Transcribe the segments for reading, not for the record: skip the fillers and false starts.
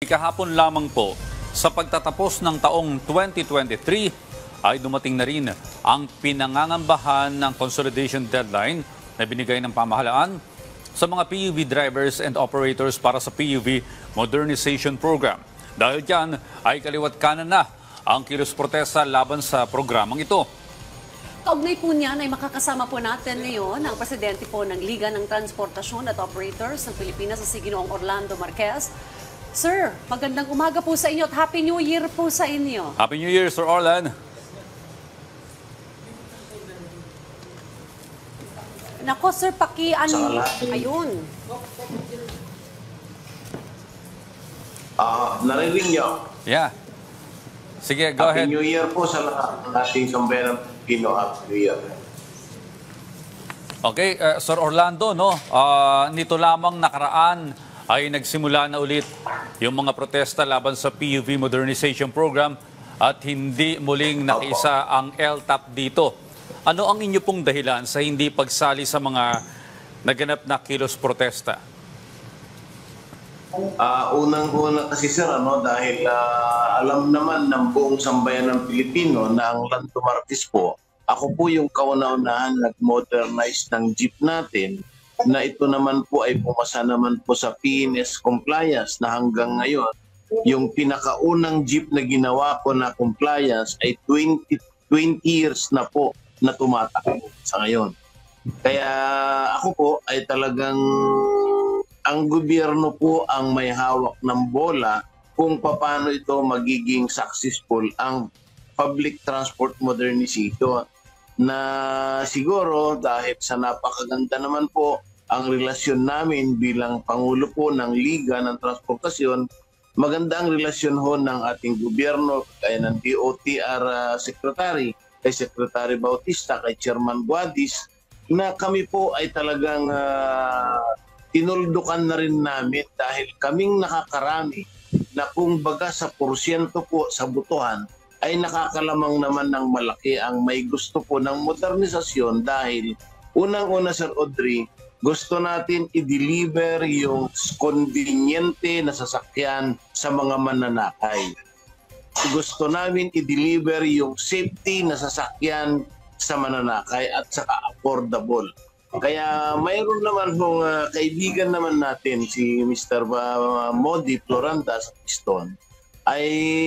Kahapon lamang po sa pagtatapos ng taong 2023 ay dumating na rin ang pinangangambahan ng consolidation deadline na binigay ng pamahalaan sa mga PUV drivers and operators para sa PUV Modernization Program. Dahil dyan ay kaliwat kanan na ang kilos protesta laban sa programang ito. Kaugnay po niyan ay makakasama po natin ngayon ang presidente po ng Liga ng Transportasyon at Operators ng Pilipinas, si Ginoong Orlando Marquez. Sir, magandang umaga po sa inyo at Happy New Year po sa inyo. Happy New Year, Sir Orlan. Nako, Sir, ayun. Narinig niyo? Yeah. Sige, go ahead. Happy New Year po sa lahat ng ating sambayanang Pilipino. Happy New Year. Okay, Sir Orlando, no? Nito lamang nakaraan ay nagsimula na ulit yung mga protesta laban sa PUV Modernization Program at hindi muling nakiisa ang LTAP dito. Ano ang inyo pong dahilan sa hindi pagsali sa mga naganap na kilos protesta? Unang-una kasi sir, dahil alam naman ng buong sambayan ng Pilipino na ang Lando Marquez po, ako po yung kauna-unahan nag-modernize ng jeep natin na ito naman po ay pumasa naman po sa PNS compliance na hanggang ngayon, yung pinakaunang jeep na ginawa ko na compliance ay 20 years na po na tumatakbo sa ngayon. Kaya ako po ay talagang ang gobyerno po ang may hawak ng bola kung paano ito magiging successful ang public transport modernization na siguro dahil sa napakaganda naman po ang relasyon namin bilang Pangulo po ng Liga ng Transportasyon, maganda ang relasyon ho ng ating gobyerno kaya ng DOTR Secretary, kay Secretary Bautista, kay Chairman Guadis, na kami po ay talagang tinuldukan na rin namin dahil kaming nakakarami na kung baga sa porsyento po sa butuhan ay nakakalamang naman ng malaki ang may gusto po ng modernisasyon dahil unang-una Sir Audrey, gusto natin i-deliver yung konbinyente na sasakyan sa mga mananakay. Gusto namin i-deliver yung safety na sasakyan sa mananakay at saka affordable. Kaya mayroon naman hong kaibigan naman natin si Mr. Modi Floranda sa Piston ay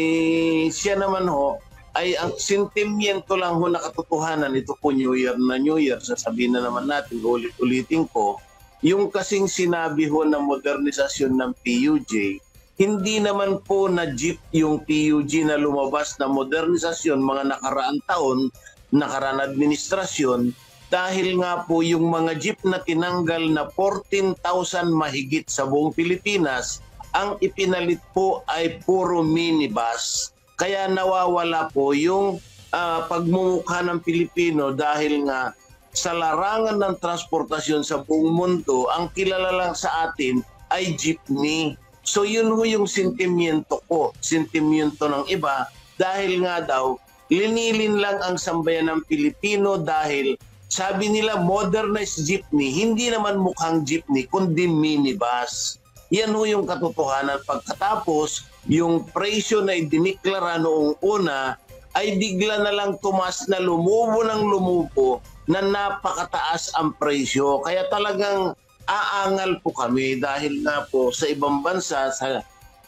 siya naman ho ay ang sentimiento lang ho na katotohanan ito po New Year na New Year, sasabihin na naman natin, ulit-ulitin ko, yung kasing sinabi ho na modernisasyon ng PUJ, hindi naman po na jeep yung PUJ na lumabas na modernisasyon mga nakaraang taon, nakaraang administrasyon, dahil nga po yung mga jeep na tinanggal na 14,000 mahigit sa buong Pilipinas, ang ipinalit po ay puro minibus. Kaya nawawala po yung pagmumukha ng Pilipino dahil nga sa larangan ng transportasyon sa buong mundo, ang kilala lang sa atin ay jeepney. So yun ho yung sentimiento ko, sentimiento ng iba dahil nga daw linilin lang ang sambayan ng Pilipino dahil sabi nila modernized jeepney, hindi naman mukhang jeepney kundi minibus. Yan ho yung katotohanan. Pagkatapos, yung presyo na idiniklara noong una ay bigla na lang tumas na lumubo ng lumubo na napakataas ang presyo. Kaya talagang aangal po kami dahil nga po sa ibang bansa sa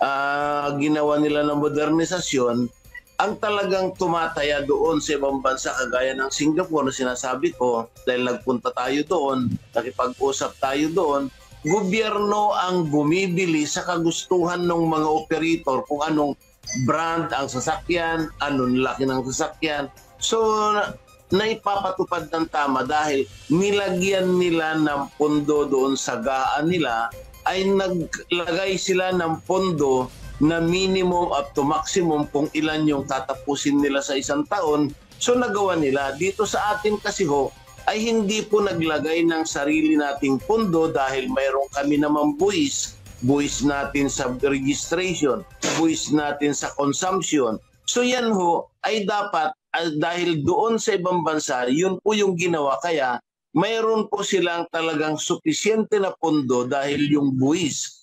ginawa nila ng modernisasyon, ang talagang tumataya doon sa ibang bansa kagaya ng Singapore na sinasabi ko dahil nagpunta tayo doon, nakipag-usap tayo doon, gobyerno ang bumibili sa kagustuhan ng mga operator kung anong brand ang sasakyan, anong laki ng sasakyan. So, naipapatupad ng tama dahil nilagyan nila ng pondo doon sa gaan nila ay naglagay sila ng pondo na minimum up to maximum kung ilan yung tatapusin nila sa isang taon. So, nagawa nila. Dito sa atin kasi ho, ay hindi po naglagay ng sarili nating pondo dahil mayroon kami namang buwis natin sa registration, buwis natin sa consumption. So yan ho ay dapat dahil doon sa ibang bansa, yun po yung ginawa kaya mayroon po silang talagang supisyente na pondo dahil yung buwis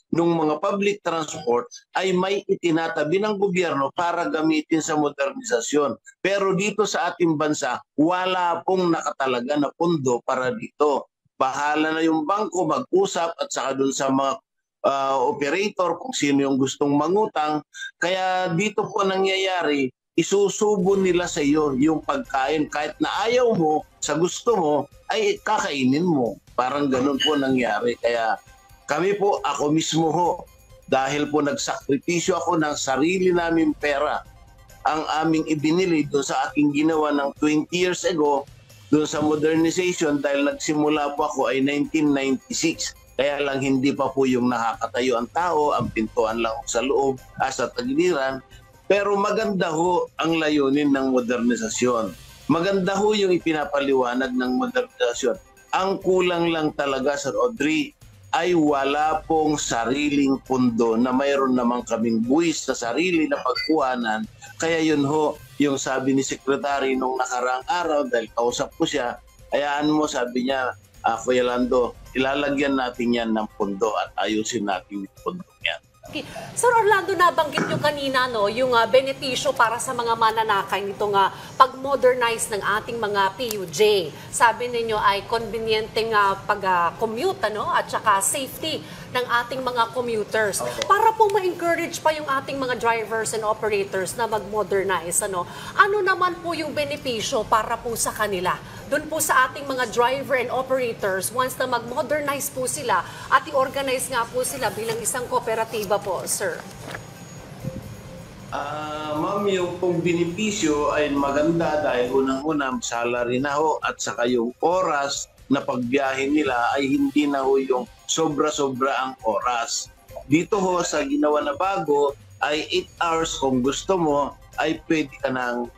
ng mga public transport ay may itinatabi ng gobyerno para gamitin sa modernisasyon. Pero dito sa ating bansa, wala pong nakatalaga na pondo para dito. Bahala na yung bangko mag-usap at saka dun sa mga operator kung sino yung gustong mangutang. Kaya dito po nangyayari, isusubo nila sa iyo yung pagkain. Kahit na ayaw mo, sa gusto mo, ay kakainin mo. Parang ganun po nangyari. Kaya kami po, ako mismo ho, dahil po nagsakripisyo ako ng sarili naming pera, ang aming ibinili doon sa aking ginawa ng 20 years ago, doon sa modernization, dahil nagsimula po ako ay 1996. Kaya lang hindi pa po yung nakakatayo ang tao, ang pintuan lang sa loob, sa tagiliran. Pero maganda ho ang layunin ng modernisasyon. Maganda ho yung ipinapaliwanag ng modernisasyon. Ang kulang lang talaga, Sir Audrey, ay wala pong sariling pundo na mayroon naman kaming buwis sa sarili na pagkuhanan. Kaya yun ho, yung sabi ni Secretary nung nakaraang araw, dahil kausap ko siya, hayaan mo, sabi niya, Kuya Lando, ilalagyan natin yan ng pundo at ayusin natin yung pundo yan. Okay. Sir Orlando, nabanggit nyo kanina yung benepisyo para sa mga mananakay nitong pag-modernize ng ating mga PUJ. Sabi ninyo ay convenienteng pag-commute at saka safety ng ating mga commuters. Okay. Para po ma-encourage pa yung ating mga drivers and operators na mag-modernize, ano naman po yung benepisyo para po sa kanila? Doon po sa ating mga driver and operators, once na mag-modernize po sila at i-organize nga po sila bilang isang kooperatiba po, sir? Ma'am, yung pong benepisyo ay maganda dahil unang-unang salary na ho at saka yung oras na pagbiyahe nila ay hindi na ho yung sobra-sobra ang oras. Dito ho sa ginawa na bago ay 8 hours kung gusto mo ay pwede ka ng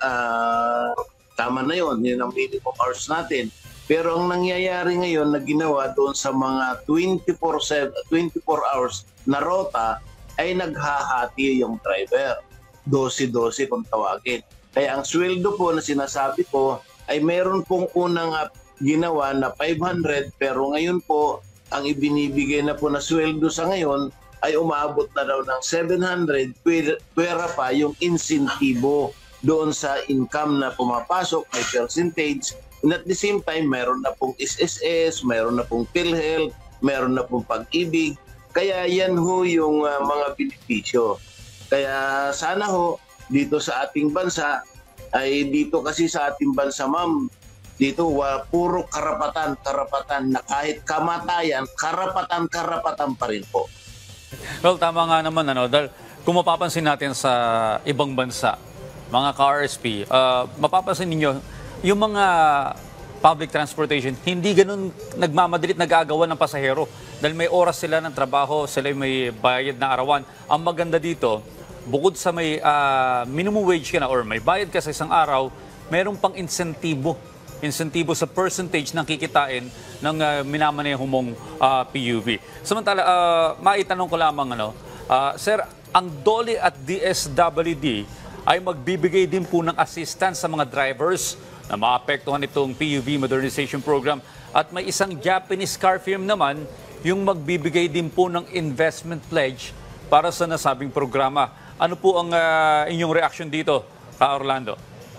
tama na yun ang minimum hours natin. Pero ang nangyayari ngayon na ginawa doon sa mga 24 hours na rota ay naghahati yung driver. 12-12 kung tawagin. Kaya ang sweldo po na sinasabi ko ay meron pong unang ginawa na 500 pero ngayon po ang ibinibigay na po na sweldo sa ngayon ay umaabot na daw ng 700 pera pa yung insentibo doon sa income na pumapasok, may percentage. And at the same time, meron na pong SSS, meron na pong PhilHealth, meron na pong Pag-ibig. Kaya yan ho yung mga benepisyo. Kaya sana ho, dito sa ating bansa, ay dito kasi sa ating bansa, ma'am, dito puro karapatan na kahit kamatayan, karapatan pa rin po. Well, tama nga naman, dahil kung mapapansin natin sa ibang bansa, mga ka-RSP, mapapansin ninyo, yung mga public transportation, hindi ganun nagmamadalit nag-aagawan ng pasahero. Dahil may oras sila ng trabaho, sila may bayad na arawan. Ang maganda dito, bukod sa may minimum wage ka na or may bayad ka sa isang araw, mayroon pang insentibo sa percentage ng kikitain ng minamanehong mong PUV. Samantala, maitanong ko lamang, Sir, ang DOLE at DSWD ay magbibigay din po ng assistance sa mga drivers na maapektuhan itong PUV Modernization Program. At may isang Japanese car firm naman yung magbibigay din po ng investment pledge para sa nasabing programa. Ano po ang inyong reaction dito, Orlando?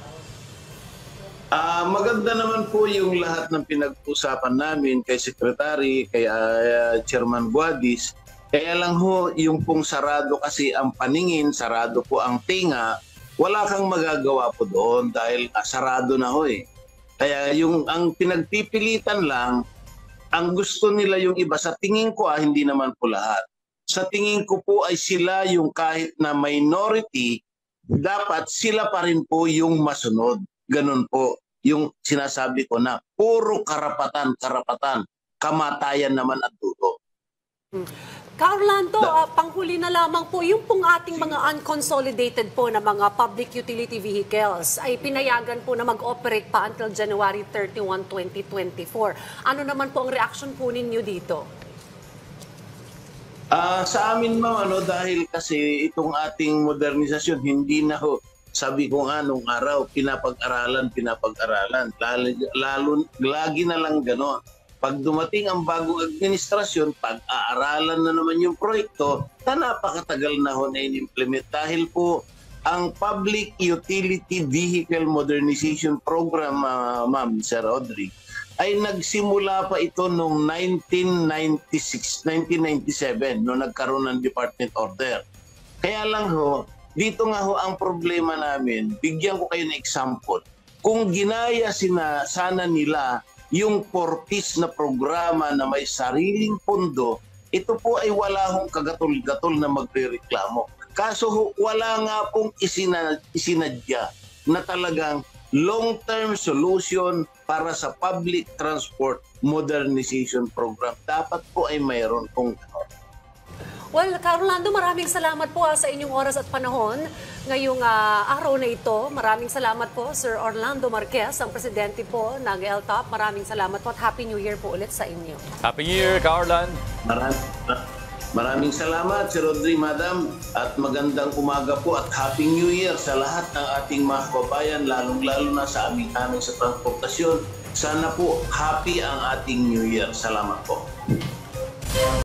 Maganda naman po yung lahat ng pinag-usapan namin kay Secretary, kay Chairman Guadis. Kaya lang ho, yung pong sarado kasi ang paningin, sarado po ang tinga, wala kang magagawa po doon dahil sarado na ho eh. Kaya ang pinagpipilitan lang, ang gusto nila yung iba. Sa tingin ko hindi naman po lahat. Sa tingin ko po ay sila yung kahit na minority, dapat sila pa rin po yung masunod. Ganun po yung sinasabi ko na puro karapatan, kamatayan naman ang dulo. Orlando, panghuli na lamang po, yung pong ating mga unconsolidated po na mga public utility vehicles ay pinayagan po na mag-operate pa until January 31, 2024. Ano naman po ang reaction po ninyo dito? Sa amin, ma'am, dahil kasi itong ating modernisasyon, hindi na ho, sabi ko nga nung araw, pinapag-aralan. Lagi na lang gano'n. pag dumating ang bagong administrasyon, pag-aaralan na naman yung proyekto, na napakatagal na ho na in-implement dahil po ang Public Utility Vehicle Modernization Program, Ma'am, Sir Audrey, ay nagsimula pa ito noong 1997, noong nagkaroon ng department order. Kaya lang ho, dito nga ho ang problema namin, bigyan ko kayo ng example. Kung ginaya sana nila yung 4-piece na programa na may sariling pondo, ito po ay wala hong kagatol-gatol na magrereklamo. Kaso ho, wala nga pong isinadya na talagang long-term solution para sa public transport modernization program. Dapat po ay mayroon pong Well, Orlando, maraming salamat po sa inyong oras at panahon ngayong araw na ito. Maraming salamat po, Sir Orlando Marquez, ang presidente po ng LTOP. Maraming salamat po at Happy New Year po ulit sa inyo. Happy New Year, Ka-Orlan. Maraming salamat, Sir Audrey, Madam, at magandang umaga po at Happy New Year sa lahat ng ating mga kababayan, lalong-lalo na sa amin sa transportasyon. Sana po happy ang ating New Year. Salamat po.